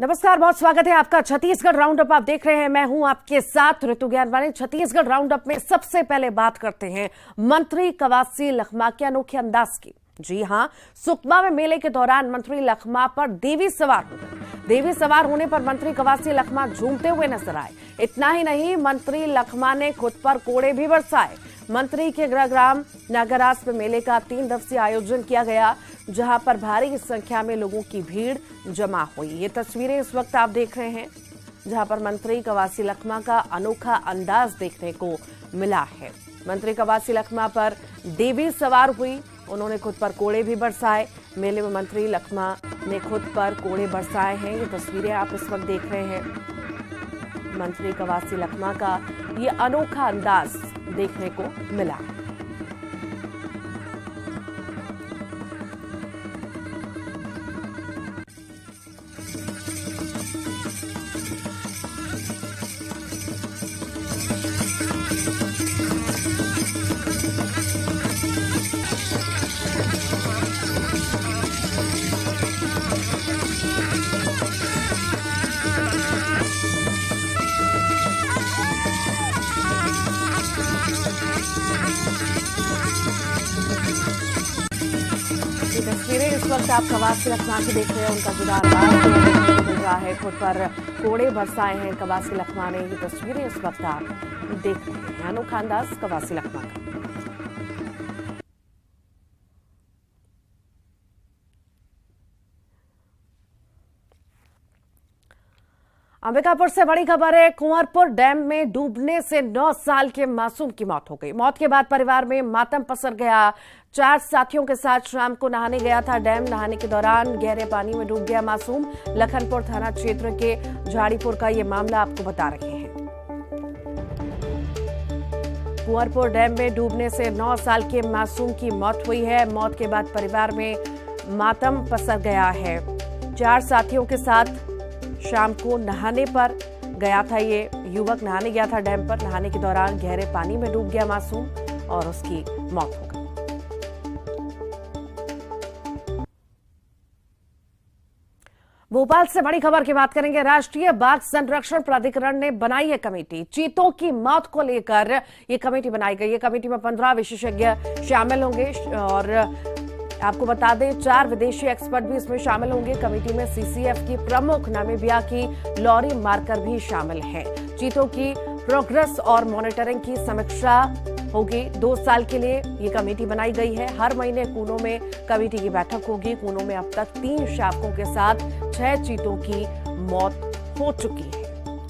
नमस्कार, बहुत स्वागत है आपका। छत्तीसगढ़ राउंड अप आप देख रहे हैं। मैं हूं आपके साथ ऋतु ज्ञानवाणी। छत्तीसगढ़ राउंड अप में सबसे पहले बात करते हैं मंत्री कवासी लखमा के अनोखे अंदाज की। जी हां, सुकमा में मेले के दौरान मंत्री लखमा पर देवी सवार हो गए। देवी सवार होने पर मंत्री कवासी लखमा झूमते हुए नजर आए। इतना ही नहीं, मंत्री लखमा ने खुद पर कोड़े भी बरसाए। मंत्री के गृहग्राम नागराज में मेले का 3 दिवसीय आयोजन किया गया, जहां पर भारी संख्या में लोगों की भीड़ जमा हुई। ये तस्वीरें इस वक्त आप देख रहे हैं, जहां पर मंत्री कवासी लखमा का अनोखा अंदाज देखने को मिला है। मंत्री कवासी लखमा पर देवी सवार हुई, उन्होंने खुद पर कोड़े भी बरसाए। मेले में मंत्री लखमा ने खुद पर कोड़े बरसाए हैं। ये तस्वीरें आप इस वक्त देख रहे हैं। मंत्री कवासी लखमा का ये अनोखा अंदाज देखने को मिला। तस्वीरें इस वक्त आप कवासी लखमा की देख रहे हैं। उनका जुदा अंदाज मिल रहा है, खुद पर कोड़े बरसाए हैं कवासी लखमा ने। ये तस्वीरें इस वक्त आप देख रहे हैं, अनोखा अंदाज कवासी लखमा का। अंबिकापुर से बड़ी खबर है। कुंवरपुर डैम में डूबने से 9 साल के मासूम की मौत हो गई। मौत के बाद परिवार में मातम पसर गया। 4 साथियों के साथ शाम को नहाने गया था डैम। नहाने के दौरान गहरे पानी में डूब गया मासूम। लखनपुर थाना क्षेत्र के झाड़ीपुर का ये मामला आपको बता रहे हैं। कुंवरपुर डैम में डूबने से 9 साल के मासूम की मौत हुई है। मौत के बाद परिवार में मातम पसर गया है। 4 साथियों के साथ शाम को नहाने पर गया था ये युवक। नहाने गया था डैम पर। नहाने के दौरान गहरे पानी में डूब गया मासूम और उसकी मौत हो गई। भोपाल से बड़ी खबर की बात करेंगे। राष्ट्रीय बाघ संरक्षण प्राधिकरण ने बनाई है कमेटी। चीतों की मौत को लेकर ये कमेटी बनाई गई है। कमेटी में 15 विशेषज्ञ शामिल होंगे और आपको बता दें 4 विदेशी एक्सपर्ट भी इसमें शामिल होंगे। कमेटी में सीसीएफ की प्रमुख नामीबिया की लॉरी मार्कर भी शामिल हैं। चीतों की प्रोग्रेस और मॉनिटरिंग की समीक्षा होगी। 2 साल के लिए ये कमेटी बनाई गई है। हर महीने कूनो में कमेटी की बैठक होगी। कूनो में अब तक 3 शावकों के साथ 6 चीतों की मौत हो चुकी है।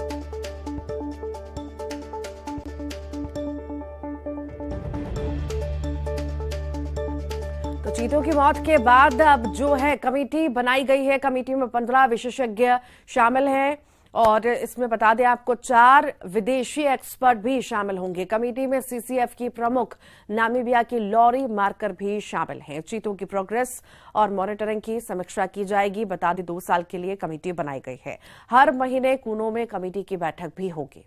चीतों की मौत के बाद अब जो है कमेटी बनाई गई है। कमेटी में 15 विशेषज्ञ शामिल हैं और इसमें बता दें आपको 4 विदेशी एक्सपर्ट भी शामिल होंगे। कमेटी में सीसीएफ की प्रमुख नामीबिया की लॉरी मार्कर भी शामिल हैं। चीतों की प्रोग्रेस और मॉनिटरिंग की समीक्षा की जाएगी। बता दें 2 साल के लिए कमेटी बनाई गई है। हर महीने कूनो में कमेटी की बैठक भी होगी।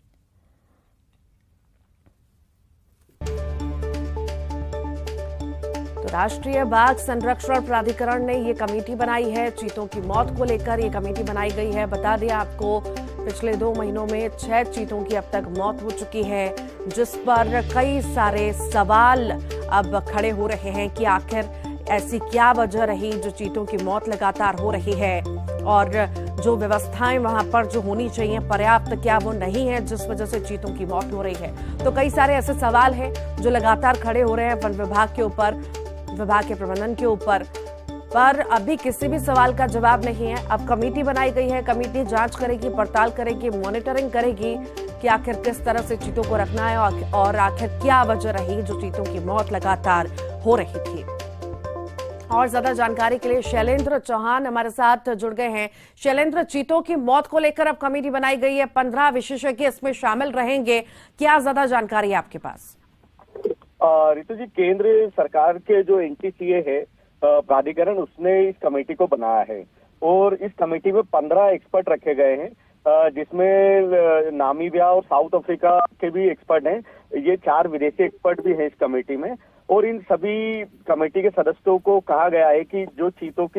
तो राष्ट्रीय बाघ संरक्षण प्राधिकरण ने ये कमेटी बनाई है। चीतों की मौत को लेकर ये कमेटी बनाई गई है। बता दें आपको पिछले 2 महीनों में 6 चीतों की अब तक मौत हो चुकी है, जिस पर कई सारे सवाल अब खड़े हो रहे हैं कि आखिर ऐसी क्या वजह रही जो चीतों की मौत लगातार हो रही है और जो व्यवस्थाएं वहां पर जो होनी चाहिए पर्याप्त क्या वो नहीं है, जिस वजह से चीतों की मौत हो रही है। तो कई सारे ऐसे सवाल हैं जो लगातार खड़े हो रहे हैं वन विभाग के ऊपर, विभाग के प्रबंधन के ऊपर, पर अभी किसी भी सवाल का जवाब नहीं है। अब कमेटी बनाई गई है। कमेटी जांच करेगी, पड़ताल करेगी, मॉनिटरिंग करेगी कि आखिर किस तरह से चीतों को रखना है और आखिर क्या वजह रही जो चीतों की मौत लगातार हो रही थी। और ज्यादा जानकारी के लिए शैलेंद्र चौहान हमारे साथ जुड़ गए हैं। शैलेंद्र, चीतों की मौत को लेकर अब कमेटी बनाई गई है, 15 विशेषज्ञ इसमें शामिल रहेंगे, क्या ज्यादा जानकारी है आपके पास? रितु जी, केंद्र सरकार के जो एनटीसीए है प्राधिकरण, उसने इस कमेटी को बनाया है और इस कमेटी में 15 एक्सपर्ट रखे गए हैं, जिसमें नामीबिया और साउथ अफ्रीका के भी एक्सपर्ट हैं। ये 4 विदेशी एक्सपर्ट भी हैं इस कमेटी में और इन सभी कमेटी के सदस्यों को कहा गया है कि जो चीतों की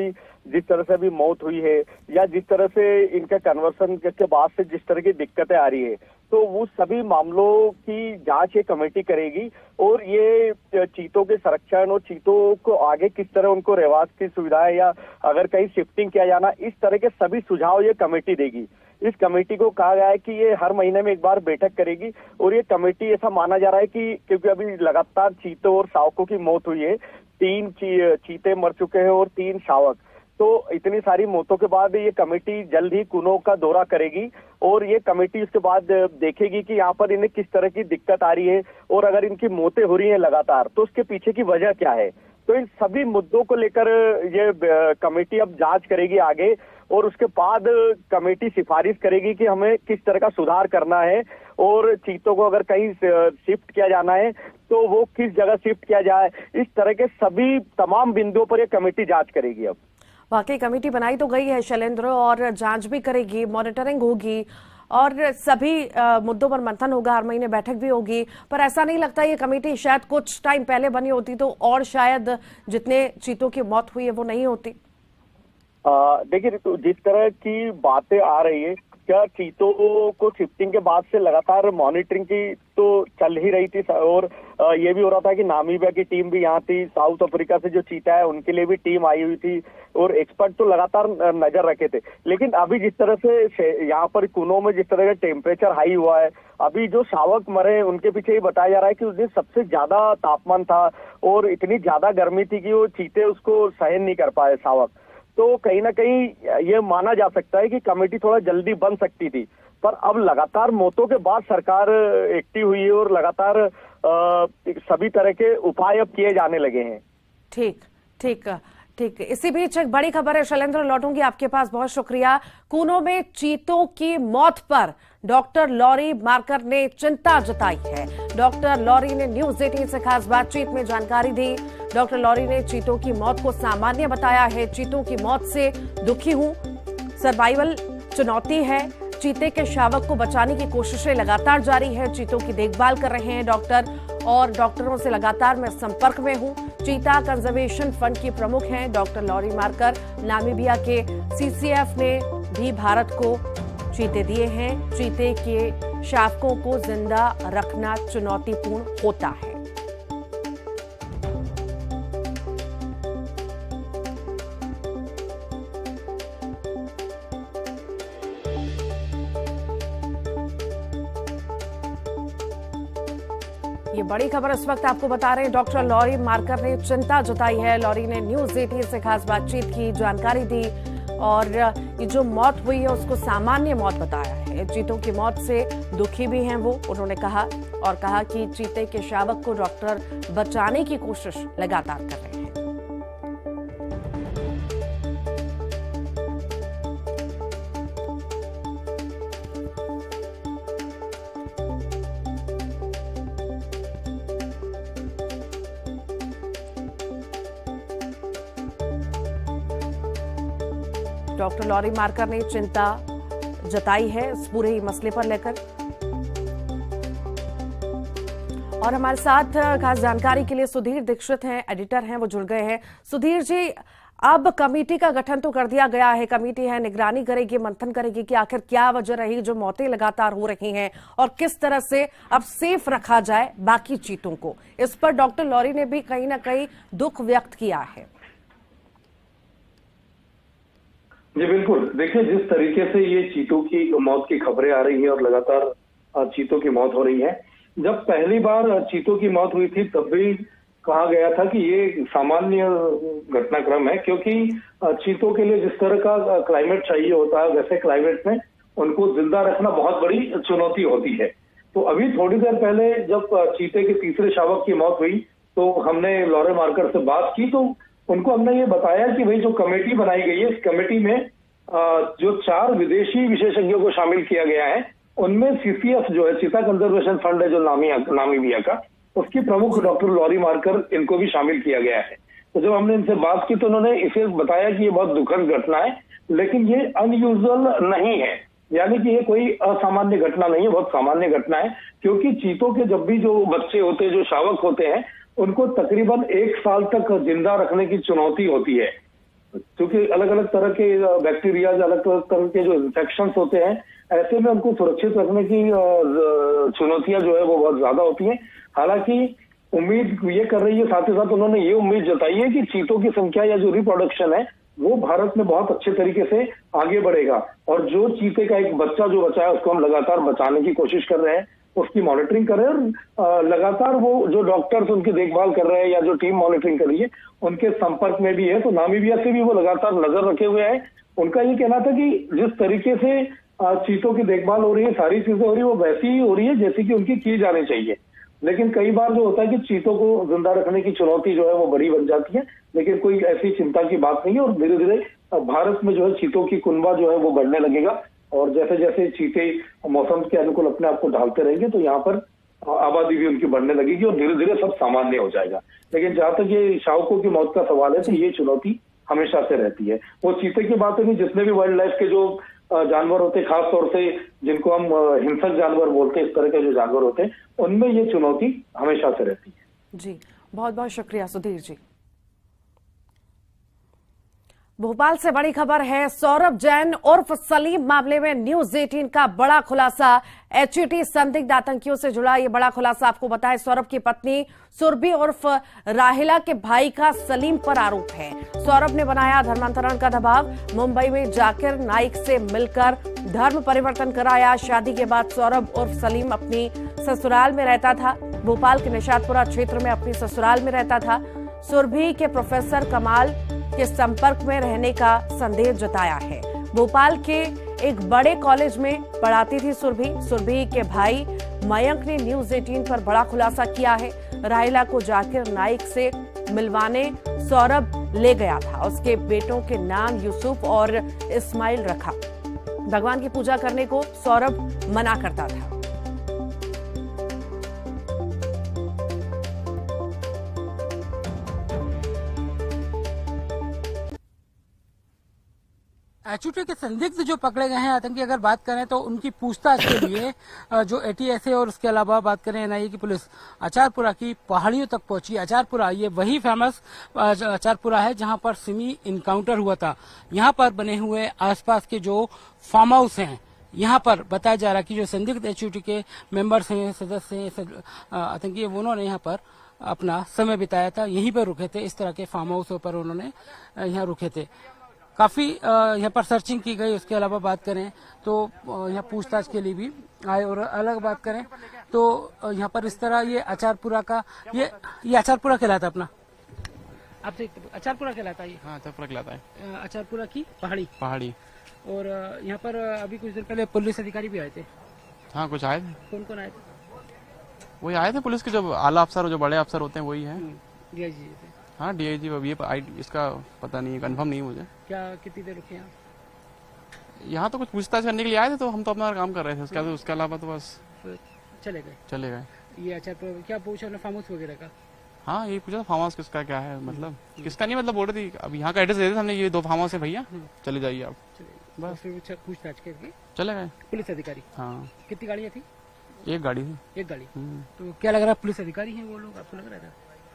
जिस तरह से अभी मौत हुई है या जिस तरह से इनका कन्वर्सन के बाद से जिस तरह की दिक्कतें आ रही है, तो वो सभी मामलों की जांच ये कमेटी करेगी और ये चीतों के संरक्षण और चीतों को आगे किस तरह उनको रहवास की सुविधाएं या अगर कहीं शिफ्टिंग किया जाना, इस तरह के सभी सुझाव ये कमेटी देगी। इस कमेटी को कहा गया है कि ये हर महीने में एक बार बैठक करेगी और ये कमेटी ऐसा माना जा रहा है कि क्योंकि अभी लगातार चीतों और शावकों की मौत हुई है, 3 चीते मर चुके हैं और 3 शावक, तो इतनी सारी मौतों के बाद ये कमेटी जल्द ही कुनों का दौरा करेगी और ये कमेटी उसके बाद देखेगी कि यहाँ पर इन्हें किस तरह की दिक्कत आ रही है और अगर इनकी मौतें हो रही हैं लगातार तो उसके पीछे की वजह क्या है। तो इन सभी मुद्दों को लेकर ये कमेटी अब जांच करेगी आगे और उसके बाद कमेटी सिफारिश करेगी कि हमें किस तरह का सुधार करना है और चीतों को अगर कहीं शिफ्ट किया जाना है तो वो किस जगह शिफ्ट किया जाए। इस तरह के सभी तमाम बिंदुओं पर ये कमेटी जांच करेगी। अब वाकई कमेटी बनाई तो गई है शैलेंद्र, और जांच भी करेगी, मॉनिटरिंग होगी और सभी मुद्दों पर मंथन होगा, हर महीने बैठक भी होगी। पर ऐसा नहीं लगता ये कमेटी शायद कुछ टाइम पहले बनी होती तो और शायद जितने चीतों की मौत हुई है वो नहीं होती। देखिए, तो जिस तरह की बातें आ रही है, क्या चीतों को शिफ्टिंग के बाद से लगातार मॉनिटरिंग की तो चल ही रही थी और ये भी हो रहा था कि नामीबिया की टीम भी यहाँ थी, साउथ अफ्रीका से जो चीता है उनके लिए भी टीम आई हुई थी और एक्सपर्ट तो लगातार नजर रखे थे। लेकिन अभी जिस तरह से यहाँ पर कुनों में जिस तरह का टेम्परेचर हाई हुआ है, अभी जो शावक मरे उनके पीछे ही बताया जा रहा है कि उस दिन सबसे ज्यादा तापमान था और इतनी ज्यादा गर्मी थी कि वो चीते उसको सहन नहीं कर पाए शावक। तो कहीं ना कहीं ये माना जा सकता है कि कमेटी थोड़ा जल्दी बन सकती थी, पर अब लगातार मौतों के बाद सरकार एक्टिव हुई है और लगातार सभी तरह के उपाय अब किए जाने लगे हैं। ठीक ठीक ठीक। इसी बीच एक बड़ी खबर है शैलेंद्र, लौटूंगी आपके पास, बहुत शुक्रिया। कुनों में चीतों की मौत पर डॉक्टर लॉरी मार्कर ने चिंता जताई है। डॉक्टर लॉरी ने न्यूज 18 से खास बातचीत में जानकारी दी। डॉक्टर लॉरी ने चीतों की मौत को सामान्य बताया है। चीतों की मौत से दुखी हूं, सर्वाइवल चुनौती है। चीते के शावक को बचाने की कोशिशें लगातार जारी है। चीतों की देखभाल कर रहे हैं डॉक्टर और डॉक्टरों से लगातार मैं संपर्क में हूं। चीता कंजर्वेशन फंड की प्रमुख हैं डॉक्टर लॉरी मार्कर। नामीबिया के सीसीएफ ने भी भारत को चीते दिए हैं। चीते के शावकों को जिंदा रखना चुनौतीपूर्ण होता है। ये बड़ी खबर इस वक्त आपको बता रहे हैं, डॉक्टर लॉरी मार्कर ने चिंता जताई है। लॉरी ने न्यूज 18 से खास बातचीत की, जानकारी दी और ये जो मौत हुई है उसको सामान्य मौत बताया है। चीतों की मौत से दुखी भी हैं वो, उन्होंने कहा, और कहा कि चीते के शावक को डॉक्टर बचाने की कोशिश लगातार कर रहे हैं। डॉक्टर लॉरी मार्कर ने चिंता जताई है इस पूरे मसले पर लेकर। और हमारे साथ खास जानकारी के लिए सुधीर दीक्षित हैं, एडिटर हैं, वो जुड़ गए हैं। सुधीर जी, अब कमेटी का गठन तो कर दिया गया है, कमेटी है, निगरानी करेगी, मंथन करेगी कि आखिर क्या वजह रही जो मौतें लगातार हो रही हैं और किस तरह से अब सेफ रखा जाए बाकी चीतों को। इस पर डॉक्टर लॉरी ने भी कहीं ना कहीं दुख व्यक्त किया है। जी बिल्कुल, देखिए जिस तरीके से ये चीतों की मौत की खबरें आ रही हैं और लगातार चीतों की मौत हो रही है, जब पहली बार चीतों की मौत हुई थी तब भी कहा गया था कि ये सामान्य घटनाक्रम है, क्योंकि चीतों के लिए जिस तरह का क्लाइमेट चाहिए होता है वैसे क्लाइमेट में उनको जिंदा रखना बहुत बड़ी चुनौती होती है। तो अभी थोड़ी देर पहले जब चीते के तीसरे शावक की मौत हुई तो हमने लॉरी मार्कर से बात की, तो उनको हमने ये बताया कि भाई जो कमेटी बनाई गई है, इस कमेटी में जो 4 विदेशी विशेषज्ञों को शामिल किया गया है, उनमें सीसीएफ जो है, चीता कंजर्वेशन फंड है जो नामीबिया का, उसकी प्रमुख डॉक्टर लॉरी मार्कर, इनको भी शामिल किया गया है। तो जब हमने इनसे बात की तो उन्होंने इसे बताया कि ये बहुत दुखद घटना है, लेकिन ये अनयूजुअल नहीं है, यानी कि ये कोई असामान्य घटना नहीं है, बहुत सामान्य घटना है। क्योंकि चीतों के जब भी जो बच्चे होते हैं, जो शावक होते हैं, उनको तकरीबन 1 साल तक जिंदा रखने की चुनौती होती है। क्योंकि अलग अलग तरह के बैक्टीरिया, अलग अलग तरह के जो इन्फेक्शन होते हैं, ऐसे में उनको सुरक्षित रखने की चुनौतियां जो है वो बहुत ज्यादा होती हैं। हालांकि उम्मीद ये कर रही है, साथ ही साथ उन्होंने ये उम्मीद जताई है कि चीतों की संख्या या जो रिप्रोडक्शन है वो भारत में बहुत अच्छे तरीके से आगे बढ़ेगा, और जो चीते का एक बच्चा जो बचा है उसको हम लगातार बचाने की कोशिश कर रहे हैं, उसकी मॉनिटरिंग कर रहे हैं, और लगातार वो जो डॉक्टर्स उनकी देखभाल कर रहे हैं या जो टीम मॉनिटरिंग कर रही है उनके संपर्क में भी है। तो नामीबिया से भी वो लगातार नजर रखे हुए हैं। उनका ये कहना था कि जिस तरीके से चीतों की देखभाल हो रही है, सारी चीजें हो रही है, वो वैसी ही हो रही है जैसी कि उनकी की जानी चाहिए। लेकिन कई बार जो होता है कि चीतों को जिंदा रखने की चुनौती जो है वो बड़ी बन जाती है, लेकिन कोई ऐसी चिंता की बात नहीं है। और धीरे धीरे भारत में जो है चीतों की कुनबा जो है वो बढ़ने लगेगा, और जैसे जैसे चीते मौसम के अनुकूल अपने आप को ढालते रहेंगे तो यहाँ पर आबादी भी उनकी बढ़ने लगेगी और धीरे धीरे सब सामान्य हो जाएगा। लेकिन जहां तक ये शावकों की मौत का सवाल है तो ये चुनौती हमेशा से रहती है। वो चीते की बात नहीं, जितने भी वाइल्ड लाइफ के जो जानवर होते हैं, खास तौर से जिनको हम हिंसक जानवर बोलते हैं, इस तरह के जो जानवर होते हैं, उनमें ये चुनौती हमेशा से रहती है। जी, बहुत बहुत शुक्रिया सुधीर जी। भोपाल से बड़ी खबर है। सौरभ जैन उर्फ सलीम मामले में न्यूज 18 का बड़ा खुलासा। एचईटी संदिग्ध आतंकियों से जुड़ा ये बड़ा खुलासा आपको बताएं। सौरभ की पत्नी सुरभि उर्फ राहिला के भाई का सलीम पर आरोप है। सौरभ ने बनाया धर्मांतरण का दबाव, मुंबई में जाकिर नाइक से मिलकर धर्म परिवर्तन कराया। शादी के बाद सौरभ उर्फ सलीम अपनी ससुराल में रहता था। भोपाल के निशातपुरा क्षेत्र में अपनी ससुराल में रहता था। सुरभि के प्रोफेसर कमाल के संपर्क में रहने का संदेह जताया है। भोपाल के एक बड़े कॉलेज में पढ़ाती थी सुरभि। सुरभि के भाई मयंक ने न्यूज 18 पर बड़ा खुलासा किया है। राहिला को जाकिर नाइक से मिलवाने सौरभ ले गया था। उसके बेटों के नाम यूसुफ और इस्माइल रखा। भगवान की पूजा करने को सौरभ मना करता था। एचयूटी के संदिग्ध जो पकड़े गए हैं आतंकी, अगर बात करें तो उनकी पूछताछ के लिए जो एटीएसए और उसके अलावा बात करें एनआईए की पुलिस आचारपुरा की पहाड़ियों तक पहुंची। आचारपुरा ये वही फेमस आचारपुरा है जहां पर सिमी इनकाउंटर हुआ था। यहां पर बने हुए आसपास के जो फार्म हाउस हैं, यहाँ पर बताया जा रहा है कि जो संदिग्ध एचयूटी के मेंबर्स हैं, सदस्य हैं, आतंकी, उन्होंने यहाँ पर अपना समय बिताया था, यहीं पर रुके थे। इस तरह के फार्म हाउसों पर उन्होंने यहाँ रुके थे। काफी यहाँ पर सर्चिंग की गई। उसके अलावा बात करें तो यहाँ पूछताछ के लिए भी आए। और अलग बात करें तो यहाँ पर इस तरह ये आचारपुरा का ये आचारपुरा कहलाता अपना, आपसे आचारपुरा कहलाता है ये? हाँ, आचारपुरा कहलाता है। आचारपुरा की पहाड़ी। और यहाँ पर अभी कुछ दिन पहले पुलिस अधिकारी भी आए थे। हाँ, कुछ आए थे। कौन कौन आए थे? वही आए थे पुलिस के जो आला अफसर, जो बड़े अफसर होते हैं वही है। डीआईजी थे। हाँ, डीआईजी। अब ये इसका पता नहीं, कंफर्म नहीं मुझे। क्या कितनी देर रुके यहाँ तो कुछ पूछताछ करने के लिए आए थे, तो हम तो अपना काम कर रहे थे। उसके अलावा तो बस चले गए। ये अच्छा, क्या पूछा उन्होंने फार्म हाउस वगैरह का? हाँ, ये पूछा फार्म हाउस किसका क्या है, मतलब किसका नहीं, मतलब बोल रही थी अब यहाँ का एड्रेस दे दिया हमने, ये 2 फार्म हाउस है भैया, चले जाइए आप। बस फिर पूछताछ करके चले गए पुलिस अधिकारी। हाँ। कितनी गाड़ियाँ थी? एक गाड़ी थी। एक गाड़ी। तो क्या लग रहा है पुलिस अधिकारी हैं वो लोग, आपको लग रहा था?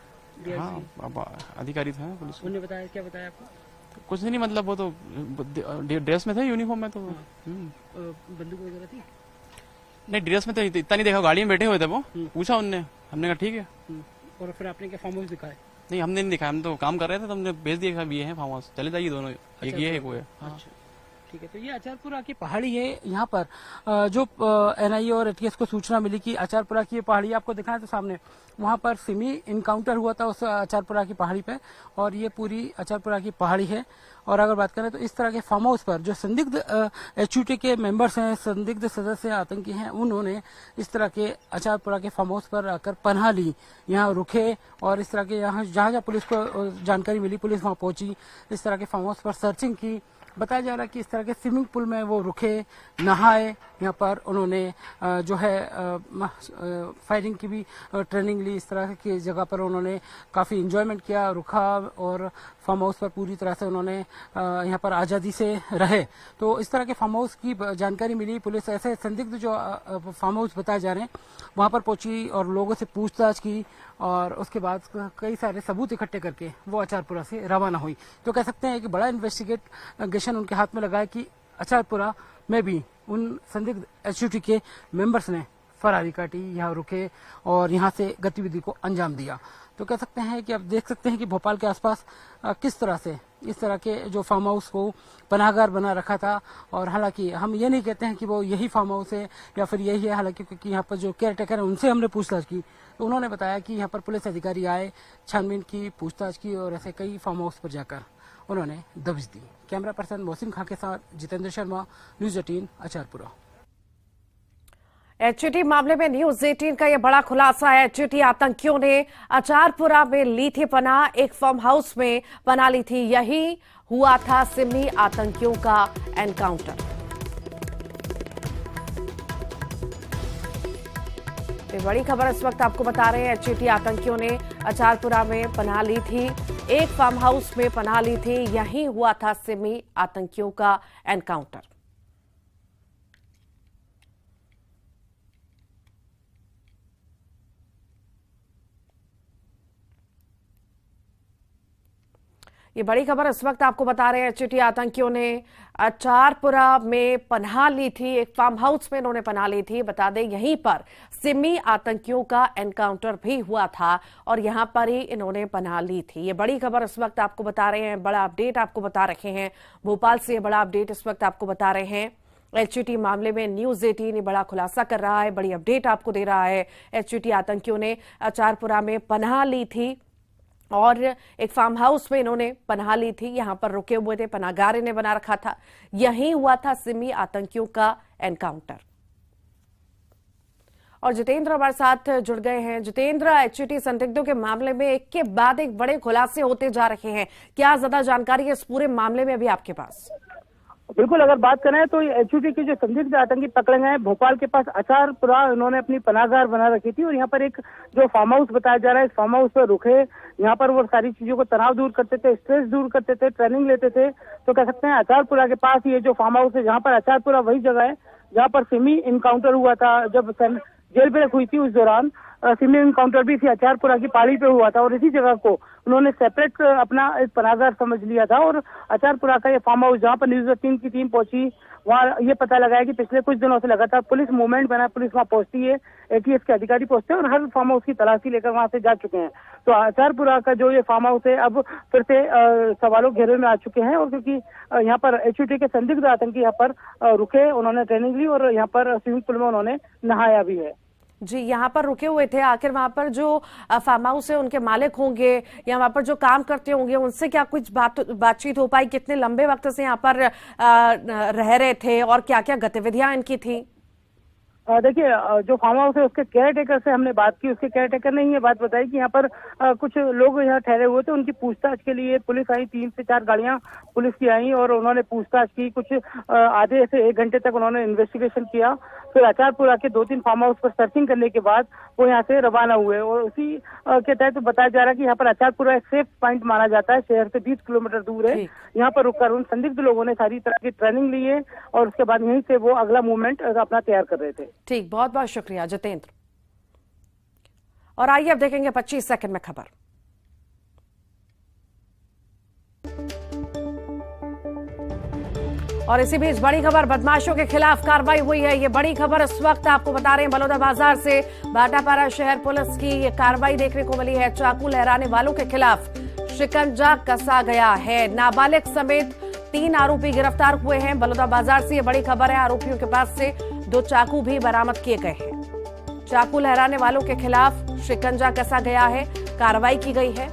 हाँ, अधिकारी था पुलिस। उन्होंने बताया, क्या बताया आपको? कुछ नहीं, मतलब वो तो ड्रेस में थे, यूनिफॉर्म में। तो बंदूक वगैरह थी? नहीं, ड्रेस में तो इतना नहीं देखा, गाड़ी में बैठे हुए थे वो। पूछा उनने, हमने कहा ठीक है। और फिर आपने क्या फार्म हाउस दिखाया? नहीं, हमने नहीं दिखाया, हम तो काम कर रहे थे, तो हमने भेज दिया ये है फार्म हाउस, चले जाइए दोनों। एक ये है, एक वो है। ठीक है। तो ये आचारपुरा की पहाड़ी है। यहाँ पर जो एनआईए और एटीएस को सूचना मिली कि आचारपुरा की ये पहाड़ी, आपको दिखाएं तो सामने वहाँ पर सिमी इनकाउंटर हुआ था उस आचारपुरा की पहाड़ी पे, और ये पूरी आचारपुरा की पहाड़ी है। और अगर बात करें तो इस तरह के फार्म हाउस पर जो संदिग्ध एचयूटी के मेंबर्स हैं, संदिग्ध सदस्य आतंकी हैं, उन्होंने इस तरह के आचारपुरा के फार्म हाउस पर आकर पनाह ली, यहाँ रुके। और इस तरह के यहाँ जहाँ पुलिस को जानकारी मिली, पुलिस वहाँ पहुंची, इस तरह के फार्म हाउस पर सर्चिंग की। बताया जा रहा है कि इस तरह के स्विमिंग पूल में वो रुके, नहाए, यहाँ पर उन्होंने जो है फायरिंग की भी ट्रेनिंग ली। इस तरह की जगह पर उन्होंने काफ़ी इंजॉयमेंट किया, रुका और फार्म हाउस पर पूरी तरह से उन्होंने यहाँ पर आज़ादी से रहे। तो इस तरह के फार्म हाउस की जानकारी मिली। पुलिस ऐसे संदिग्ध जो फार्म हाउस बताए जा रहे हैं वहाँ पर पहुंची और लोगों से पूछताछ की और उसके बाद कई सारे सबूत इकट्ठे करके वो अचारपुरा से रवाना हुई। तो कह सकते हैं कि बड़ा इन्वेस्टिगेशन उनके हाथ में लगा है कि अचारपुरा में भी उन संदिग्ध एचयूटी के मेंबर्स ने फरारी काटी, यहाँ रुके और यहाँ से गतिविधि को अंजाम दिया। तो कह सकते हैं कि अब देख सकते हैं कि भोपाल के आसपास किस तरह से इस तरह के जो फार्म हाउस को पनाहगार बना रखा था। और हालांकि हम ये नहीं कहते हैं कि वो यही फार्म हाउस है या फिर यही है, हालांकि क्योंकि यहाँ पर जो केयर टेकर है उनसे हमने पूछताछ की तो उन्होंने बताया कि यहाँ पर पुलिस अधिकारी आए, छानबीन की, पूछताछ की और ऐसे कई फार्म हाउस पर जाकर उन्होंने दबिश दी। कैमरा पर्सन मोहसिन खां के साथ जितेंद्र शर्मा, न्यूज 18 अचारपुरा। एचयूटी मामले में न्यूज 18 का यह बड़ा खुलासा है। एचयूटी आतंकियों ने अचारपुरा में ली थी पनाह, एक फार्म हाउस में पनाह ली थी। यही हुआ था सिमी आतंकियों का एनकाउंटर। ये बड़ी खबर इस वक्त आपको बता रहे हैं। एचयूटी आतंकियों ने अचारपुरा में पनाह ली थी, एक फार्म हाउस में पनाह ली थी। यही हुआ था सिमी आतंकियों का एनकाउंटर। ये बड़ी खबर इस वक्त आपको बता रहे हैं। एचयूटी आतंकियों ने अचारपुरा में पनाह ली थी, एक फार्म हाउस में इन्होंने पनाह ली थी। बता दें यहीं पर सिमी आतंकियों का एनकाउंटर भी हुआ था और यहां पर ही इन्होंने पनाह ली थी। ये बड़ी खबर इस वक्त आपको बता रहे हैं, बड़ा अपडेट आपको बता रखे हैं भोपाल से। ये बड़ा अपडेट इस वक्त आपको बता रहे हैं। एचयूटी मामले में न्यूज 18 बड़ा खुलासा कर रहा है, बड़ी अपडेट आपको दे रहा है। एचयूटी आतंकियों ने अचारपुरा में पनाह ली थी और एक फार्म हाउस में इन्होंने पनाह ली थी, यहां पर रुके हुए थे, पनाहगार इन्हें बना रखा था। यहीं हुआ था सिमी आतंकियों का एनकाउंटर। और जितेंद्र हमारे साथ जुड़ गए हैं। जितेंद्र, एचयूटी संदिग्धों के मामले में एक के बाद एक बड़े खुलासे होते जा रहे हैं, क्या ज्यादा जानकारी है इस पूरे मामले में अभी आपके पास? बिल्कुल, अगर बात करें तो एचयूटी के जो संदिग्ध आतंकी पकड़े गए हैं, भोपाल के पास अचारपुरा इन्होंने अपनी पनाहगार बना रखी थी और यहाँ पर एक जो फार्म हाउस बताया जा रहा है, इस फार्म हाउस पर रुके, यहाँ पर वो सारी चीजों को तनाव दूर करते थे, स्ट्रेस दूर करते थे, ट्रेनिंग लेते थे। तो कह सकते हैं अचारपुरा के पास ये जो फार्म हाउस है, जहाँ पर अचारपुरा वही जगह है जहाँ पर सिमी इनकाउंटर हुआ था। जब जेल ब्रेक हुई थी उस दौरान सिमी इनकाउंटर भी इसी अचारपुरा की पहाड़ी पे हुआ था और इसी जगह को उन्होंने सेपरेट अपना एक पनाहगार समझ लिया था। और अचारपुरा का ये फार्म हाउस जहाँ पर न्यूज 18 की टीम पहुंची, वहाँ ये पता लगा है कि पिछले कुछ दिनों से लगातार पुलिस मूवमेंट बना, पुलिस वहाँ पहुंचती है, एटीएस के अधिकारी पहुंचते हैं और हर फार्म हाउस की तलाशी लेकर वहां से जा चुके हैं। तो अचारपुरा का जो ये फार्म हाउस है अब फिर से सवालों घेरे में आ चुके हैं। और क्योंकि यहाँ पर एचयूटी के संदिग्ध आतंकी यहाँ पर रुके, उन्होंने ट्रेनिंग ली और यहाँ पर स्विमिंग पूल में उन्होंने नहाया भी है। जी, यहाँ पर रुके हुए थे, आखिर वहां पर जो फार्म हाउस है उनके मालिक होंगे या वहां पर जो काम करते होंगे उनसे क्या कुछ बातचीत हो पाई? कितने लंबे वक्त से यहाँ पर रह रहे थे और क्या क्या गतिविधियां इनकी थी? देखिए, जो फार्म हाउस है उसके केयर टेकर से हमने बात की। उसके केयर टेकर ने ये बात बताई कि यहाँ पर कुछ लोग यहाँ ठहरे हुए थे, उनकी पूछताछ के लिए पुलिस आई, 3 से 4 गाड़ियां पुलिस की आई और उन्होंने पूछताछ की। कुछ आधे से 1 घंटे तक उन्होंने इन्वेस्टिगेशन किया। फिर अचारपुरा के 2-3 फार्म हाउस पर सर्चिंग करने के बाद वो यहाँ से रवाना हुए और उसी के तहत बताया जा रहा है कि यहाँ पर अचारपुरा एक सेफ पॉइंट माना जाता है, शहर से 20 किलोमीटर दूर है। यहाँ पर रुककर उन संदिग्ध लोगों ने सारी तरह की ट्रेनिंग ली है और उसके बाद यहीं से वो अगला मूवमेंट अपना तैयार कर रहे थे। ठीक, बहुत बहुत शुक्रिया जितेंद्र। और आइए अब देखेंगे 25 सेकंड में खबर। और इसी बीच बड़ी खबर, बदमाशों के खिलाफ कार्रवाई हुई है। ये बड़ी खबर इस वक्त आपको बता रहे हैं बलौदाबाजार से। भाटापारा शहर पुलिस की ये कार्रवाई देखने को मिली है। चाकू लहराने वालों के खिलाफ शिकंजा कसा गया है। नाबालिग समेत 3 आरोपी गिरफ्तार हुए हैं। बलौदाबाजार से ये बड़ी खबर है। आरोपियों के पास से 2 चाकू भी बरामद किए गए हैं। चाकू लहराने वालों के खिलाफ शिकंजा कसा गया है, कार्रवाई की गई है।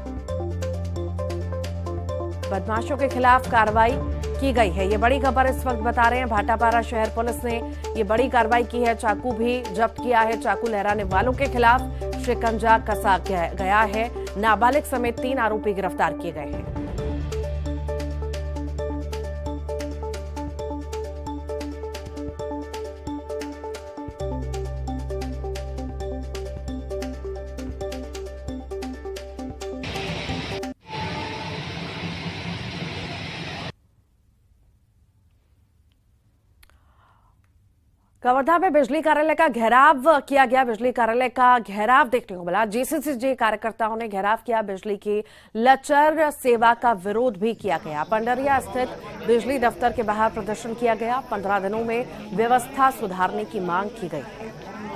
बदमाशों के खिलाफ कार्रवाई की गई है। ये बड़ी खबर इस वक्त बता रहे हैं भाटापारा शहर पुलिस ने ये बड़ी कार्रवाई की है। चाकू भी जब्त किया है। चाकू लहराने वालों के खिलाफ शिकंजा कसा गया है। नाबालिग समेत 3 आरोपी गिरफ्तार किए गए हैं। कवर्धा में बिजली कार्यालय का घेराव किया गया। बिजली कार्यालय का घेराव देखने को मिला। जेसीसी कार्यकर्ताओं ने घेराव किया। बिजली की लचर सेवा का विरोध भी किया गया। पंडरिया स्थित बिजली दफ्तर के बाहर प्रदर्शन किया गया। 15 दिनों में व्यवस्था सुधारने की मांग की गई है।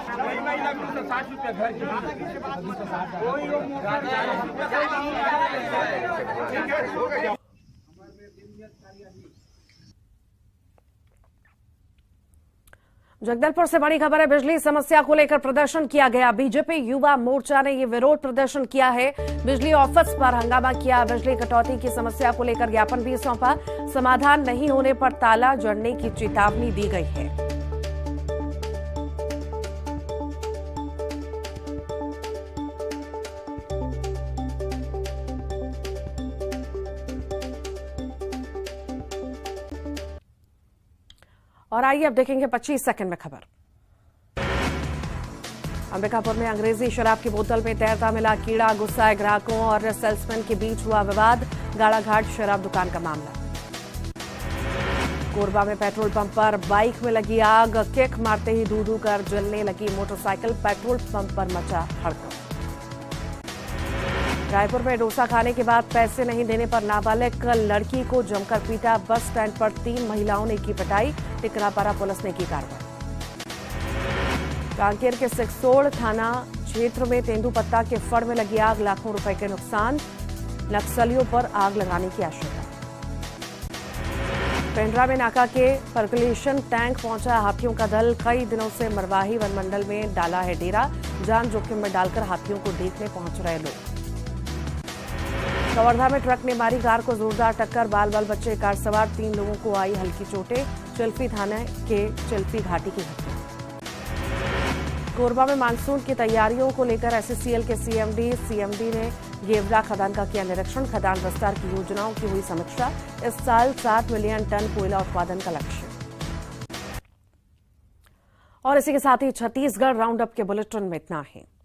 जगदलपुर से बड़ी खबर है। बिजली समस्या को लेकर प्रदर्शन किया गया। बीजेपी युवा मोर्चा ने ये विरोध प्रदर्शन किया है। बिजली ऑफिस पर हंगामा किया। बिजली कटौती की समस्या को लेकर ज्ञापन भी सौंपा। समाधान नहीं होने पर ताला जड़ने की चेतावनी दी गई है। और आइए अब देखेंगे 25 सेकंड में खबर। अंबिकापुर में अंग्रेजी शराब की बोतल में तैरता मिला कीड़ा। गुस्साए ग्राहकों और सेल्समैन के बीच हुआ विवाद। गाड़ाघाट शराब दुकान का मामला। कोरबा में पेट्रोल पंप पर बाइक में लगी आग। किक मारते ही धू-धू कर जलने लगी मोटरसाइकिल। पेट्रोल पंप पर मचा हड़कंप। रायपुर में डोसा खाने के बाद पैसे नहीं देने पर नाबालिग लड़की को जमकर पीटा। बस स्टैंड पर 3 महिलाओं ने की पिटाई। टिकरापारा पुलिस ने की कार्रवाई। कांकेर के सिकसोड़ थाना क्षेत्र में तेंदुपत्ता के फड़ में लगी आग। लाखों रुपए के नुकसान। नक्सलियों पर आग लगाने की आशंका। पेंड्रा में नाका के पर्कुलेशन टैंक पहुंचा हाथियों का दल। कई दिनों से मरवाही वनमंडल में डाला है डेरा। जान जोखिम में डालकर हाथियों को देखने पहुंच रहे लोग। कवर्धा में ट्रक ने मारी कार को जोरदार टक्कर। बाल बाल बच्चे कार सवार 3 लोगों को आई हल्की चोटें। चिल्फी थाने के चिल्फी घाटी की घटना। कोरबा में मानसून की तैयारियों को लेकर एससीसीएल के सीएमडी ने गेवरा खदान का किया निरीक्षण। खदान विस्तार की योजनाओं की हुई समीक्षा। इस साल 7 मिलियन टन कोयला उत्पादन का लक्ष्य। और इसी के साथ ही छत्तीसगढ़ राउंड अप के बुलेटिन में इतना है।